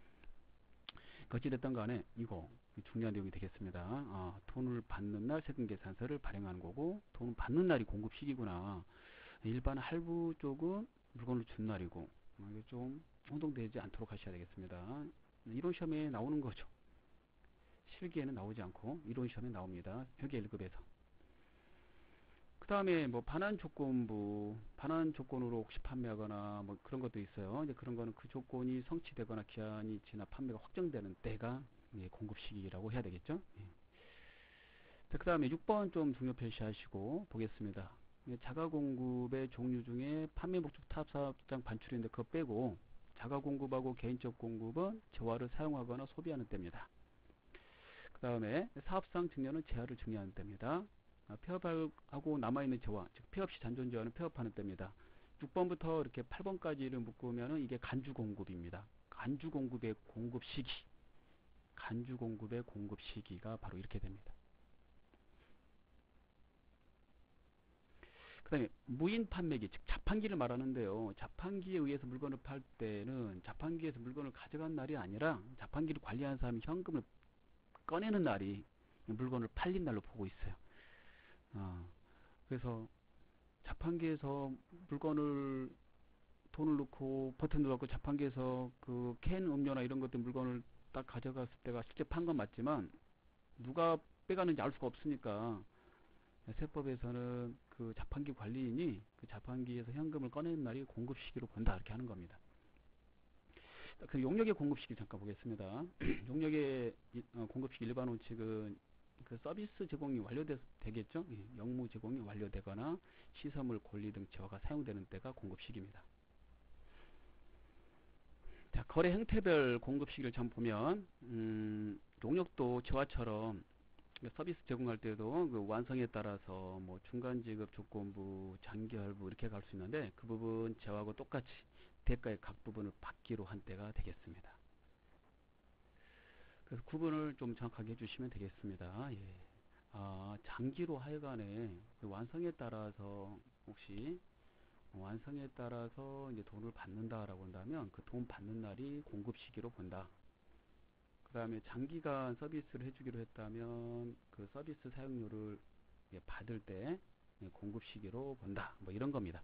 S1: 어찌됐든 간에 이거 중요한 내용이 되겠습니다. 돈을 받는 날 세금 계산서를 발행하는 거고 돈 받는 날이 공급 시기구나. 일반 할부 쪽은 물건을 준 날이고 이게 좀 혼동되지 않도록 하셔야 되겠습니다. 이론 시험에 나오는 거죠. 실기에는 나오지 않고 이론 시험에 나옵니다. 회계 1급에서. 그 다음에 뭐 반환 조건으로 혹시 판매하거나 뭐 그런 것도 있어요. 이제 그런 거는 그 조건이 성취되거나 기한이 지나 판매가 확정되는 때가 공급 시기라고 해야 되겠죠. 그 다음에 6번 좀 중요 표시하시고 보겠습니다. 자가 공급의 종류 중에 판매 목적 타사업장 반출인데 그거 빼고 자가 공급하고 개인적 공급은 재화를 사용하거나 소비하는 때입니다. 그 다음에 사업상 증여는 재화를 증여하는 때입니다. 폐업하고 남아있는 재화, 즉 폐업시 잔존 재화는 폐업하는 때입니다. 6번부터 이렇게 8번까지를 묶으면은 이게 간주 공급입니다. 간주 공급의 공급 시기가 바로 이렇게 됩니다. 그 다음에 무인 판매기, 즉 자판기를 말하는데요. 자판기에 의해서 물건을 팔 때는 자판기에서 물건을 가져간 날이 아니라 자판기를 관리하는 사람이 현금을 꺼내는 날이 물건을 팔린 날로 보고 있어요. 그래서 자판기에서 물건을 돈을 넣고 버튼 눌러갖고 자판기에서 그 캔 음료나 이런 것들 물건을 딱 가져갔을 때가 실제 판 건 맞지만 누가 빼가는지 알 수가 없으니까 세법에서는 그 자판기 관리인이 그 자판기에서 현금을 꺼내는 날이 공급 시기로 본다 이렇게 하는 겁니다. 그 용역의 공급 시기 잠깐 보겠습니다. 용역의 공급 시기 일반 원칙은 그 서비스 제공이 완료되겠죠. 영무 제공이 완료되거나 시설물 권리 등 재화가 사용되는 때가 공급 시기입니다. 자, 거래 형태별 공급 시기를 좀 보면 용역도 재화처럼 서비스 제공할 때도 그 완성에 따라서 뭐 중간 지급 조건부, 장기 할부 이렇게 갈 수 있는데 그 부분 재화하고 똑같이 대가의 각 부분을 받기로 한 때가 되겠습니다. 그래서 구분을 좀 정확하게 해주시면 되겠습니다. 장기로 하여간에 그 완성에 따라서 혹시 완성에 따라서 이제 돈을 받는다라고 한다면 그 돈 받는 날이 공급 시기로 본다. 그 다음에 장기간 서비스를 해주기로 했다면 그 서비스 사용료를 받을 때 공급 시기로 본다. 뭐 이런 겁니다.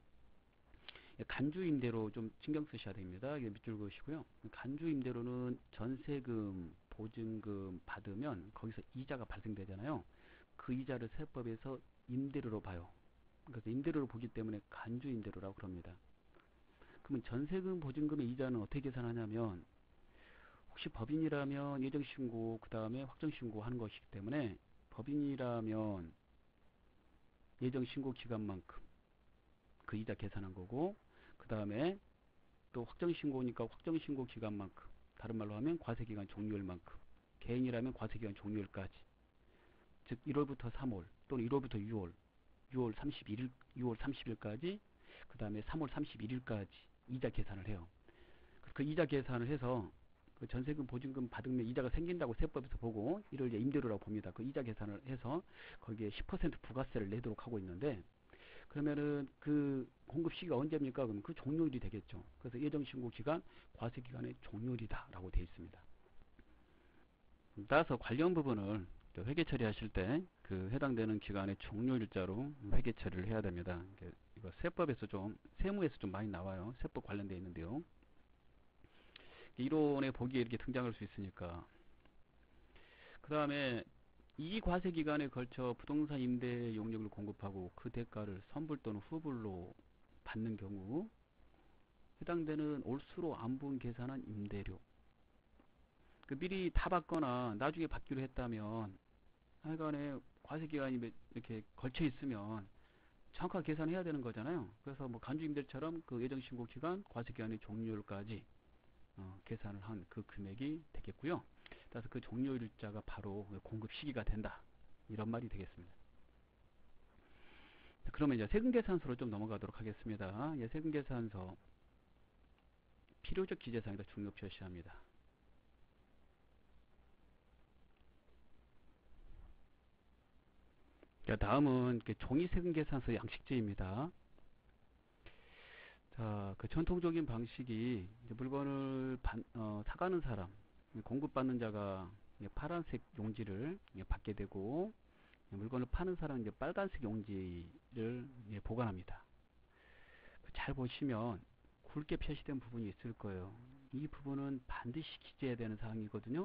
S1: 간주 임대로 좀 신경 쓰셔야 됩니다. 밑줄 그으시고요. 간주 임대로는 전세금, 보증금 받으면 거기서 이자가 발생되잖아요. 그 이자를 세법에서 임대료로 봐요. 그래서 임대료로 보기 때문에 간주 임대료라고 그럽니다. 그러면 전세금, 보증금의 이자는 어떻게 계산하냐면 혹시 법인이라면 예정신고 그 다음에 확정신고 하는 것이기 때문에 법인이라면 예정신고 기간만큼 그 이자 계산한 거고 그 다음에 또 확정신고니까 확정신고 기간만큼 다른 말로 하면 과세기간 종료일만큼 개인이라면 과세기간 종료일까지 즉 1월부터 3월 또는 1월부터 6월 30일까지 그 다음에 3월 31일까지 이자 계산을 해요. 그 이자 계산을 해서 그 전세금 보증금 받으면 이자가 생긴다고 세법에서 보고 이를 이제 임대료라고 봅니다. 그 이자 계산을 해서 거기에 10% 부가세를 내도록 하고 있는데 그러면은 그 공급 시기가 언제입니까? 그러면 그 종료일이 되겠죠. 그래서 예정 신고 기간, 과세 기간의 종료일이다라고 되어 있습니다. 따라서 관련 부분을 회계 처리하실 때 그 해당되는 기간의 종료일자로 회계 처리를 해야 됩니다. 이거 세법에서 좀, 세무에서 좀 많이 나와요. 세법 관련되어 있는데요. 이론에 보기에 이렇게 등장할 수 있으니까. 그 다음에 이 과세 기간에 걸쳐 부동산 임대 용역을 공급하고 그 대가를 선불 또는 후불로 받는 경우 해당되는 올수로 안분 계산한 임대료. 그 미리 다 받거나 나중에 받기로 했다면 하여간에 과세 기간이 이렇게 걸쳐 있으면 정확하게 계산해야 되는 거잖아요. 그래서 뭐 간주임대처럼 그 예정 신고 기간, 과세 기간의 종료일까지 계산을 한 그 금액이 되겠고요. 따라서 그 종료일자가 바로 공급 시기가 된다. 이런 말이 되겠습니다. 그러면 이제 세금계산서로 좀 넘어가도록 하겠습니다. 예, 세금계산서 필요적 기재사항에다 중요 표시합니다. 자, 다음은 종이 세금계산서 양식제입니다. 자, 그 전통적인 방식이 이제 물건을 사가는 사람, 공급받는 자가 파란색 용지를 받게 되고 물건을 파는 사람은 이제 빨간색 용지를 보관합니다. 잘 보시면 굵게 표시된 부분이 있을 거예요. 이 부분은 반드시 기재해야 되는 사항이거든요.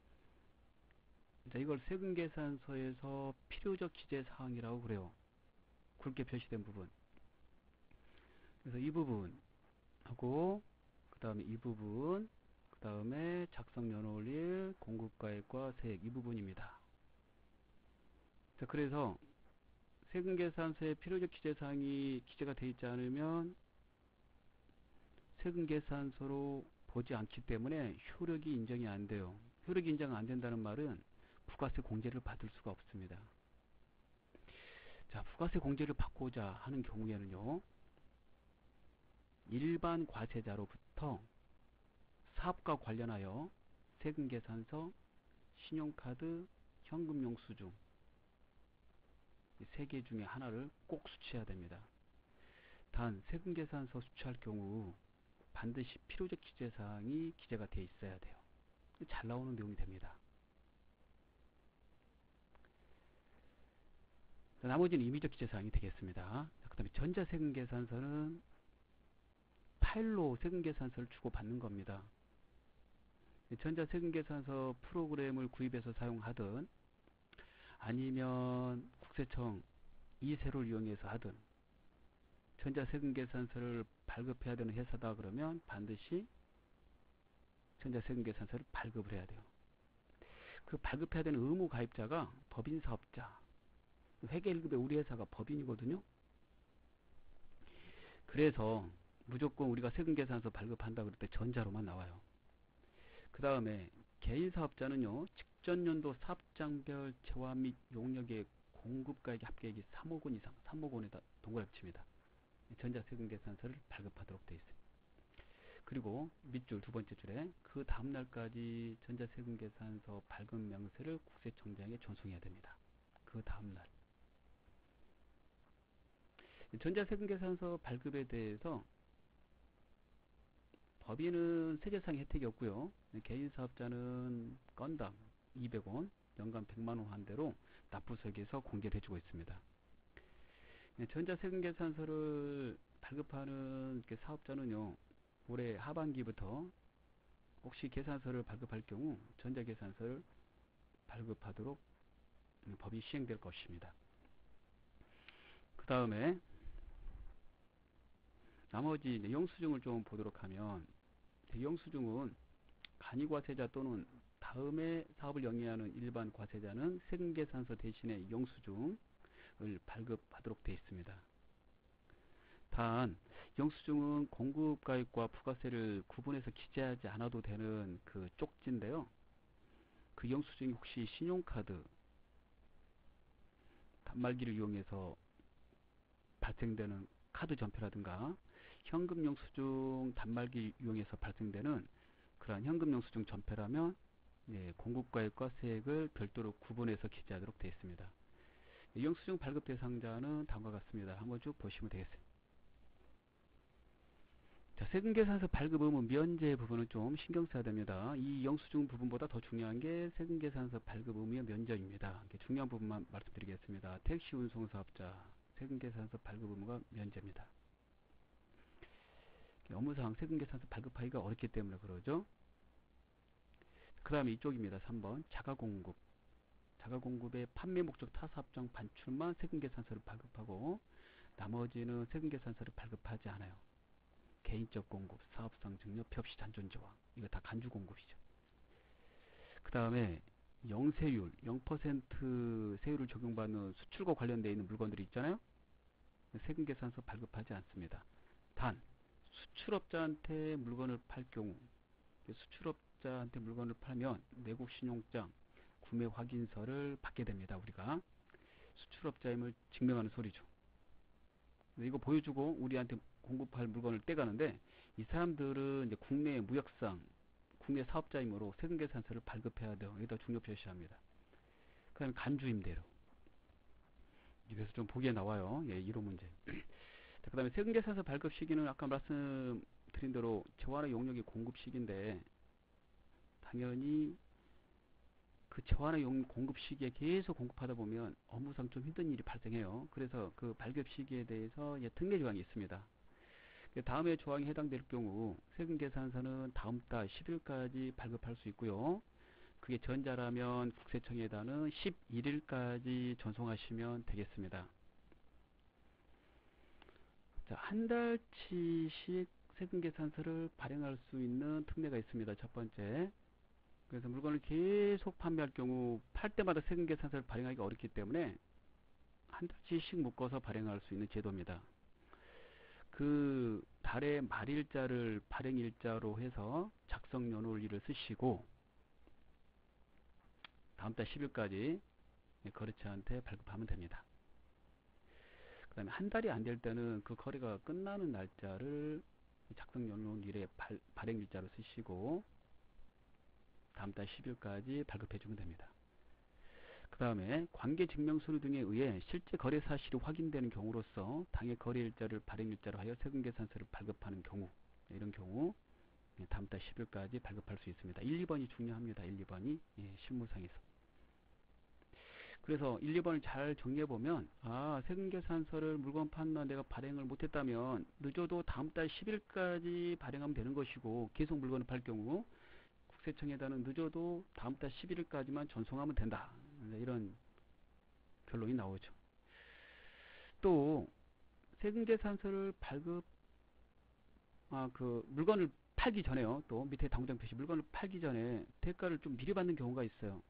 S1: 자, 이걸 세금계산서에서 필요적 기재사항이라고 그래요. 굵게 표시된 부분. 그래서 이 부분하고 그 다음에 이 부분, 그 다음에 작성 연월일, 공급가액과 세액 이 부분입니다. 자, 그래서 세금계산서에 필요적 기재사항이 기재가 되어 있지 않으면 세금계산서로 보지 않기 때문에 효력이 인정이 안 돼요. 효력이 인정 안 된다는 말은 부가세 공제를 받을 수가 없습니다. 자, 부가세 공제를 받고자 하는 경우에는요, 일반 과세자로부터 사업과 관련하여 세금계산서, 신용카드, 현금영수증 이 세 개 중에 하나를 꼭 수취해야 됩니다. 단 세금계산서 수취할 경우 반드시 필요적 기재사항이 기재가 되어 있어야 돼요. 잘 나오는 내용이 됩니다. 나머지는 임의적 기재사항이 되겠습니다. 그 다음에 전자세금계산서는 파일로 세금계산서를 주고받는 겁니다. 전자세금계산서 프로그램을 구입해서 사용하든 아니면 국세청 이세로를 이용해서 하든 전자세금계산서를 발급해야 되는 회사다 그러면 반드시 전자세금계산서를 발급을 해야 돼요. 그 발급해야 되는 의무 가입자가 법인사업자, 회계 1급의 우리 회사가 법인이거든요. 그래서 무조건 우리가 세금계산서 발급한다 그럴 때 전자로만 나와요. 그 다음에 개인사업자는요, 직전연도 사업장별 재화 및 용역의 공급가액 합계액이 3억 원 이상, 3억 원에다 동그라미 칩니다. 전자세금계산서를 발급하도록 되어 있어요. 그리고 밑줄 두 번째 줄에 그 다음날까지 전자세금계산서 발급 명세를 국세청장에 전송해야 됩니다. 그 다음날. 전자세금계산서 발급에 대해서 법인은 세제상 혜택이 없고요. 개인사업자는 건당 200원, 연간 100만원 한대로 납부설계서 공개를 해주고 있습니다. 전자세금계산서를 발급하는 사업자는요, 올해 하반기부터 혹시 계산서를 발급할 경우 전자계산서를 발급하도록 법이 시행될 것입니다. 그 다음에 나머지 영수증을 좀 보도록 하면, 영수증은 간이과세자 또는 다음에 사업을 영위하는 일반 과세자는 세금계산서 대신에 영수증을 발급하도록 되어 있습니다. 단 영수증은 공급가액과 부가세를 구분해서 기재하지 않아도 되는 그 쪽지인데요. 그 영수증이 혹시 신용카드 단말기를 이용해서 발생되는 카드 전폐라든가 현금 영수증 단말기 이용해서 발생되는 그러한 현금 영수증 전폐라면 공급가액과 세액을 별도로 구분해서 기재하도록 되어 있습니다. 영수증 발급 대상자는 다음과 같습니다. 한번 쭉 보시면 되겠습니다. 자, 세금계산서 발급 의무 면제 부분은 좀 신경 써야 됩니다. 이 영수증 부분보다 더 중요한 게 세금계산서 발급 의무의 면제입니다. 중요한 부분만 말씀드리겠습니다. 택시 운송사업자 세금계산서 발급 의무가 면제입니다. 업무상 세금계산서 발급하기가 어렵기 때문에 그러죠. 그 다음에 이쪽입니다. 3번 자가공급. 자가공급의 판매 목적 타사 합정 반출만 세금계산서를 발급하고 나머지는 세금계산서를 발급하지 않아요. 개인적 공급, 사업상 증여, 폐업시 잔존조항. 이거 다 간주공급이죠. 그 다음에 0세율, 0% 세율을 적용받는 수출과 관련되어 있는 물건들이 있잖아요. 세금계산서 발급하지 않습니다. 단 수출업자한테 물건을 팔 경우, 수출업자한테 물건을 팔면 내국 신용장, 구매 확인서를 받게 됩니다. 우리가 수출업자임을 증명하는 소리죠. 이거 보여주고 우리한테 공급할 물건을 떼가는데 이 사람들은 이제 국내 무역상, 국내 사업자이므로 세금계산서를 발급해야 돼요. 여기다 중요 표시합니다. 그다음에 간주임대로. 입에서 좀 보기에 나와요. 예, 1호 문제. 그 다음에 세금계산서 발급 시기는 아까 말씀드린 대로 재화나 용역의 공급 시기인데 당연히 그 재화나 용역 공급 시기에 계속 공급하다 보면 업무상 좀 힘든 일이 발생해요. 그래서 그 발급 시기에 대해서 특례 조항이 있습니다. 다음에 조항이 해당될 경우 세금계산서는 다음 달 10일까지 발급할 수 있고요. 그게 전자라면 국세청에다는 11일까지 전송하시면 되겠습니다. 자, 한 달치씩 세금계산서를 발행할 수 있는 특례가 있습니다. 첫 번째. 그래서 물건을 계속 판매할 경우 팔 때마다 세금계산서를 발행하기가 어렵기 때문에 한 달치씩 묶어서 발행할 수 있는 제도입니다. 그 달의 말일자를 발행일자로 해서 작성 연월일을 쓰시고 다음 달 10일까지 거래처한테 발급하면 됩니다. 그 다음에 한 달이 안 될 때는 그 거래가 끝나는 날짜를 작성 연월일에 발행일자로 쓰시고 다음 달 10일까지 발급해주면 됩니다. 그 다음에 관계증명서류 등에 의해 실제 거래 사실이 확인되는 경우로서 당해 거래일자를 발행일자로 하여 세금계산서를 발급하는 경우, 이런 경우 다음 달 10일까지 발급할 수 있습니다. 1, 2번이 중요합니다. 1, 2번이 실무상에서. 그래서 1, 2번을 잘 정리해보면 세금계산서를 물건 판매 내가 발행을 못했다면 늦어도 다음 달 10일까지 발행하면 되는 것이고 계속 물건을 팔 경우 국세청에다는 늦어도 다음 달 11일까지만 전송하면 된다. 이런 결론이 나오죠. 또 세금계산서를 물건을 팔기 전에요. 또 밑에 당장 표시 물건을 팔기 전에 대가를 좀 미리 받는 경우가 있어요.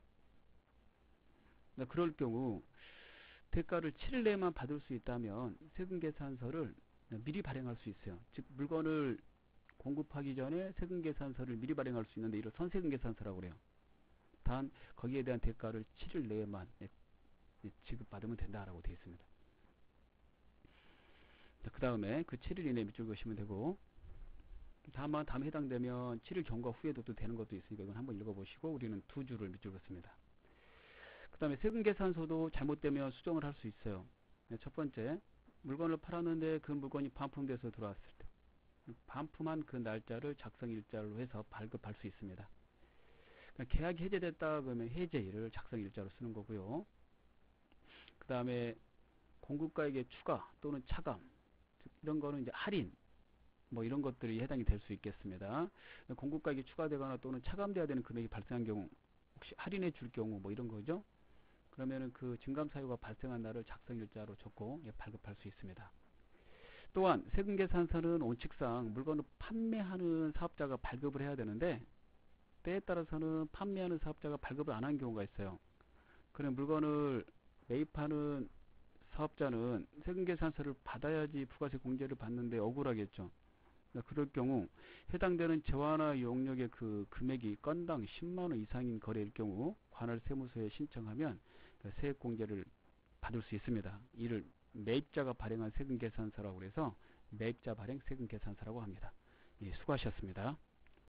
S1: 그럴 경우 대가를 7일 내에만 받을 수 있다면 세금계산서를 미리 발행할 수 있어요. 즉 물건을 공급하기 전에 세금계산서를 미리 발행할 수 있는데 이를 선세금계산서라고 그래요. 단 거기에 대한 대가를 7일 내에만 지급받으면 된다라고 되어 있습니다. 그 다음에 그 7일 이내에 밑줄 그으시면 되고 다만 다음에 해당되면 7일 경과 후에도 또 되는 것도 있으니까 이건 한번 읽어보시고 우리는 두 줄을 밑줄 긋습니다. 그 다음에 세금계산서도 잘못되면 수정을 할 수 있어요. 첫 번째, 물건을 팔았는데 그 물건이 반품돼서 들어왔을 때 반품한 그 날짜를 작성일자로 해서 발급할 수 있습니다. 계약이 해제됐다 그러면 해제일을 작성일자로 쓰는 거고요. 그 다음에 공급가액의 추가 또는 차감 이런 거는 이제 할인 뭐 이런 것들이 해당이 될 수 있겠습니다. 공급가액이 추가되거나 또는 차감돼야 되는 금액이 발생한 경우 혹시 할인해 줄 경우 뭐 이런 거죠. 그러면은 그 증감 사유가 발생한 날을 작성일자로 적고 발급할 수 있습니다. 또한 세금계산서는 원칙상 물건을 판매하는 사업자가 발급을 해야 되는데 때에 따라서는 판매하는 사업자가 발급을 안 하는 경우가 있어요. 그런 물건을 매입하는 사업자는 세금계산서를 받아야지 부가세 공제를 받는데 억울하겠죠. 그럴 경우 해당되는 재화나 용역의 그 금액이 건당 10만원 이상인 거래일 경우 관할 세무서에 신청하면 세액공제를 받을 수 있습니다. 이를 매입자가 발행한 세금계산서라고 해서 매입자 발행 세금계산서라고 합니다. 예, 수고하셨습니다.